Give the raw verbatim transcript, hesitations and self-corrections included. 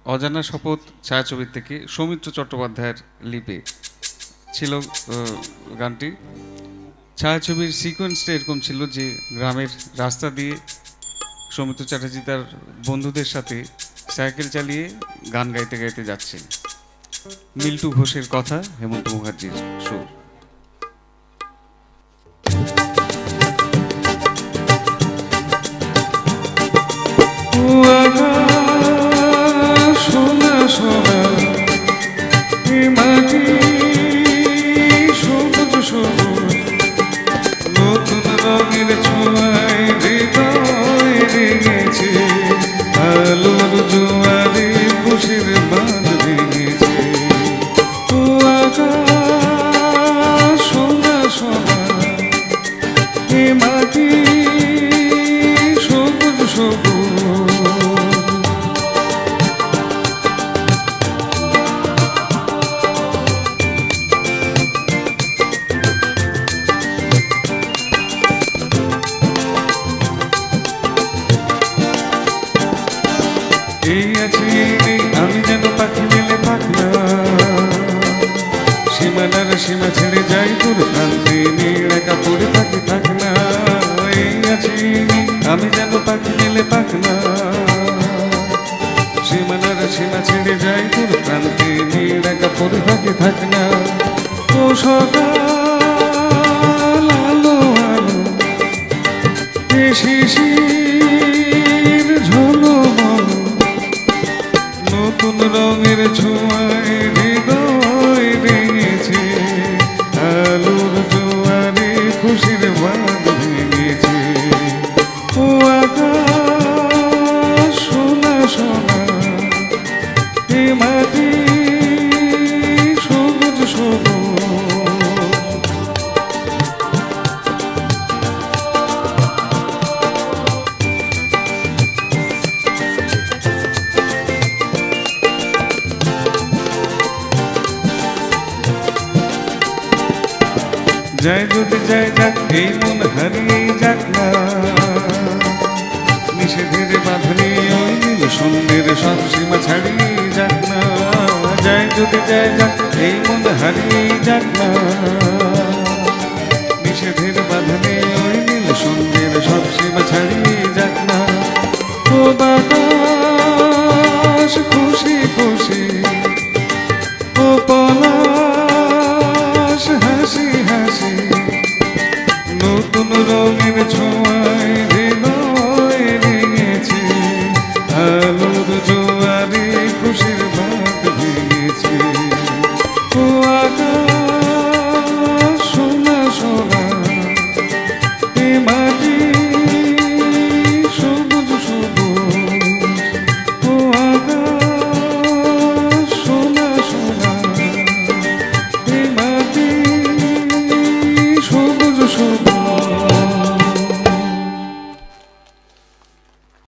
অজানা শপথ ছায়াছবির থেকে সৌমিত্র চট্টোপাধ্যায়ের লিপে ছিল গানটি। ছায়াছবির সিকোয়েন্সটা এরকম ছিল যে গ্রামের রাস্তা দিয়ে সৌমিত্র চ্যাটার্জি তার বন্ধুদের সাথে সাইকেল চালিয়ে গান গাইতে গাইতে যাচ্ছেন। মিল্টু ঘোষের কথা, হেমন্ত মুখার্জির সুর। সোনা সোনা মাটি সবুজ সবুজ নতুন রঙের ছোঁয়ায় হৃদয় রেঙেছে, আলোর জোয়ারে খুশির বাঁধ ভেঙেছে। ও আকাশ সোনা সোনা এ মাটি সবুজ সবুজ। এই আছি আমি যেন পাখি মেলে পাখনা, সীমানার সীমা ছেড়ে যাই তোর প্রান্তে, একা পড়ে থাকি থাকনা। এই আছি আমি যেন পাখি মেলে পাখনা, সীমানার সীমা ছেড়ে যাই তোর প্রান্তে, একা পড়ে থাকি থাকনা। ও সকাল আলো আলো এ শিশির ঝলমল নতুন রঙের ছোঁয়ায় হৃদয় রেঙেছে, আলোর জোয়ারে খুশির বাঁধ ভেঙেছে। ও আকাশ সোনা সোনা এ মাটি সবুজ সবুজ। যাই যদি যাই যাক এই মন হারিয়ে যাক না, নিষেধের বাঁধনে ওই নীল সন্ধ্যের সব সীমা ছাড়িয়ে যাক না। যাই যদি যাই যাক এই মন হারিয়ে যাক না।